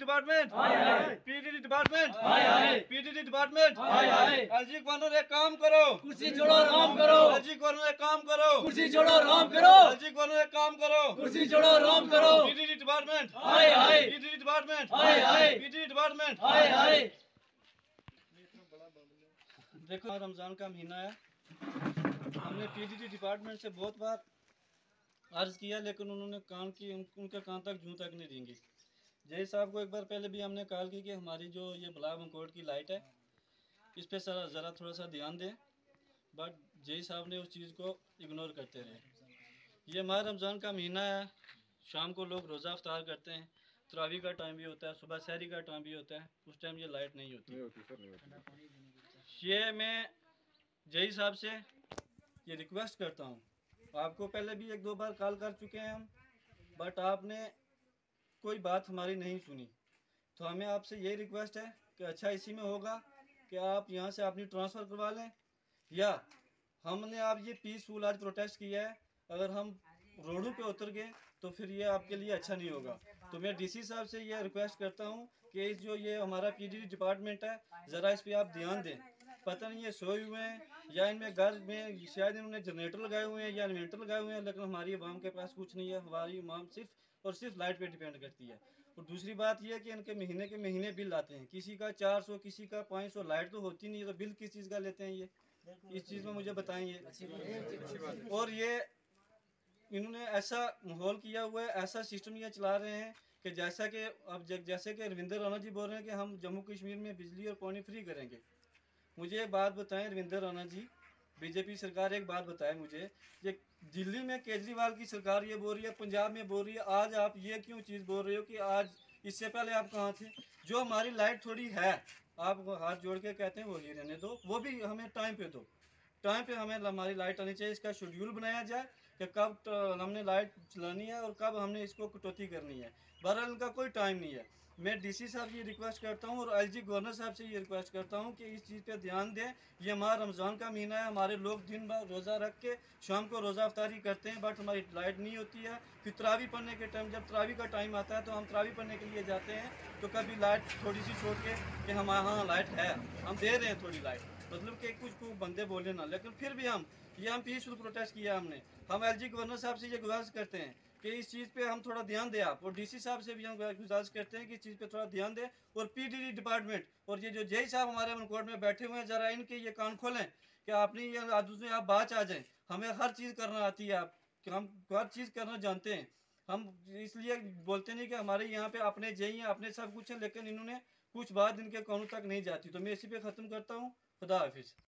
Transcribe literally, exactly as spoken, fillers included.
Department, PDD department, PDD department, LG governor एक काम करो, कुर्सी छोड़ो राम करो, एलजी गवर्नर एक काम करो, कुर्सी छोड़ो राम करो, एलजी गवर्नर एक काम करो, कुर्सी छोड़ो राम करो, पीडीडी डिपार्टमेंट, हाय हाय, पीडीडी डिपार्टमेंट, हाय हाय, पीडीडी डिपार्टमेंट, हाय हाय। देखो रमजान का महीना है, हमने पीडीडी डिपार्टमेंट से बहुत बार अर्ज किया लेकिन उन्होंने कान की उनके कान तक जूं तक नहीं रेंगी। जय साहब को एक बार पहले भी हमने कॉल की कि हमारी जो ये ब्लॉक मंकोट की लाइट है इस पे सर ज़रा थोड़ा सा ध्यान दें, बट जय साहब ने उस चीज़ को इग्नोर करते रहे। ये माह रमज़ान का महीना है, शाम को लोग रोज़ा अफ्तार करते हैं, तरावी का टाइम भी होता है, सुबह सहरी का टाइम भी होता है, उस टाइम ये लाइट नहीं होती, नहीं होती, सर, नहीं होती। ये मैं जय साहब से ये रिक्वेस्ट करता हूँ, आपको पहले भी एक दो बार कॉल कर चुके हैं हम, बट आपने कोई बात हमारी नहीं सुनी। तो हमें आपसे ये रिक्वेस्ट है कि अच्छा इसी में होगा कि आप यहाँ से अपनी ट्रांसफ़र करवा लें, या हमने आप ये पीसफुल आज प्रोटेस्ट किया है, अगर हम रोडों पे उतर गए तो फिर ये आपके लिए अच्छा नहीं होगा। तो मैं डीसी साहब से ये रिक्वेस्ट करता हूँ कि इस जो ये हमारा पीडीडी डिपार्टमेंट है ज़रा इस पर आप ध्यान दें। पता नहीं ये सोए हुए हैं या इनमें घर में शायद इन्होंने जनरेटर लगाए हुए हैं या इन्वेंटर लगाए हुए हैं, लेकिन हमारी आवाम के पास कुछ नहीं है। हमारी आवाम सिर्फ और सिर्फ लाइट पे डिपेंड करती है। और दूसरी बात यह है कि इनके महीने के महीने बिल आते हैं, किसी का चार सौ किसी का पाँच सौ। लाइट तो होती नहीं है, तो बिल किस चीज़ का लेते हैं ये, इस चीज़ में मुझे बताएंगे। और ये इन्होंने ऐसा माहौल किया हुआ है, ऐसा सिस्टम ये चला रहे हैं कि जैसा कि अब जैसे कि रविंदर राणा जी बोल रहे हैं कि हम जम्मू कश्मीर में बिजली और पानी फ्री करेंगे। मुझे एक बात बताएं रविंदर राणा जी, बीजेपी सरकार एक बात बताएं मुझे, ये दिल्ली में केजरीवाल की सरकार ये बोल रही है, पंजाब में बोल रही है, आज आप ये क्यों चीज़ बोल रहे हो कि आज इससे पहले आप कहाँ थे? जो हमारी लाइट थोड़ी है आप हाथ जोड़ के कहते हैं वही रहने दो, वो भी हमें टाइम पे दो, टाइम पे हमें हमारी लाइट आनी चाहिए। इसका शेड्यूल बनाया जाए कि कब हमने लाइट चलानी है और कब हमने इसको कटौती करनी है। बहरहाल इनका कोई टाइम नहीं है। मैं डीसी साहब ये रिक्वेस्ट करता हूँ और एलजी गवर्नर साहब से ये रिक्वेस्ट करता हूँ कि इस चीज़ पे ध्यान दें। ये माह रमज़ान का महीना है, हमारे लोग दिन भर रोज़ा रख के शाम को रोज़ा अफ्तारी करते हैं, बट हमारी लाइट नहीं होती है। फिर तरावी पढ़ने के टाइम, जब तरावी का टाइम आता है तो हम तरावी पढ़ने के लिए जाते हैं, तो कभी लाइट थोड़ी सी छोड़ के कि हम हाँ लाइट है, हम दे रहे हैं थोड़ी लाइट, मतलब कि कुछ कुछ बंदे बोले ना, लेकिन फिर भी हम ये हम पीसफुल प्रोटेस्ट किया हमने। हम एलजी गवर्नर साहब से ये गुजारिश करते हैं कि इस चीज़ पे हम थोड़ा ध्यान दें आप, और डीसी साहब से भी हम गुजारिश करते हैं कि इस चीज़ पे थोड़ा ध्यान दें। और पीडीडी डिपार्टमेंट और ये जो जय साहब हमारे मनकोट में बैठे हुए हैं, ज़रा इनके ये कान खोलें कि आपने ये आदत में आप बात आ जाएँ। हमें हर चीज़ करना आती है, आप हम हर चीज़ करना जानते हैं। हम इसलिए बोलते नहीं कि हमारे यहाँ पे अपने जय हैं, अपने सब कुछ है, लेकिन इन्होंने कुछ बात इनके कानों तक नहीं जाती। तो मैं इसी पे ख़त्म करता हूँ। खुदा हाफिज़।